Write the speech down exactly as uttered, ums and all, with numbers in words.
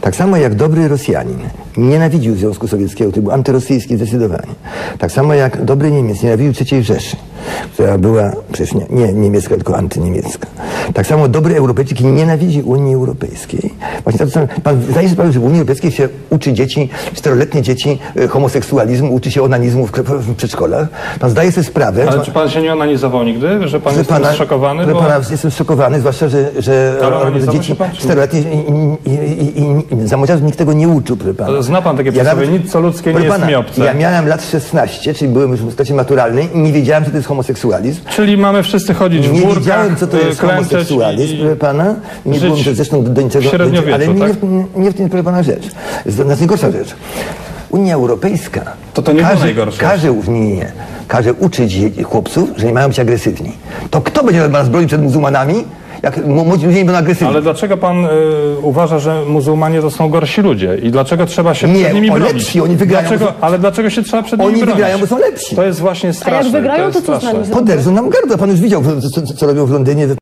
Tak samo jak dobry Rosjanin nienawidził Związku Sowieckiego, który był antyrosyjski zdecydowanie. Tak samo jak dobry Niemiec nienawidził trzeciej Rzeszy, która była przecież nie, nie niemiecka, tylko antyniemiecka. Tak samo dobry Europejczyk nienawidzi Unii Europejskiej. Właśnie to, co, pan zdaje sobie sprawę, że w Unii Europejskiej się uczy dzieci, czteroletnie dzieci homoseksualizmu, uczy się onanizmu w, w przedszkolach. Pan zdaje sobie sprawę... Ale że, czy pan się nie onanizował nigdy? Że pan że jest pana, zszokowany? Że Bo... pana jestem zszokowany, zwłaszcza, że, że dzieci czteroletnie i, i, i, i, i za młodzież nikt tego nie uczył, proszę pana. Zna pan takie ja przysłowie, nawet, nic co ludzkie nie jest pana, mi obce. Ja miałem lat szesnaście, czyli byłem już w klasie maturalnej i nie wiedziałem, co to jest homoseksualizm. Czyli mamy wszyscy chodzić w Nie burkach, wiedziałem, co to jest homoseksualizm, i... proszę pana. Nie było mi to zresztą do, do niczego, w średniowieczu, ale tak? nie, nie, nie w tym, proszę pana, rzecz. To jest najgorsza rzecz. Unia Europejska to to nie każe, najgorsze. Każe, nie, nie, każe uczyć chłopców, że nie mają być agresywni. To kto będzie nas bronił przed muzułmanami, jak młodzi ludzie nie będą agresywni? Ale dlaczego pan y, uważa, że muzułmanie to są gorsi ludzie? I dlaczego trzeba się nie, przed nimi bronić? Lepsi, oni wygrają. Dlaczego, ale dlaczego się trzeba przed nimi oni bronić? Oni wygrają, bo są lepsi. To jest właśnie straszne. A jak wygrają, to, to co z nami zrobią? Poderzą nam gardła. Pan już widział, co, co, co robią w Londynie.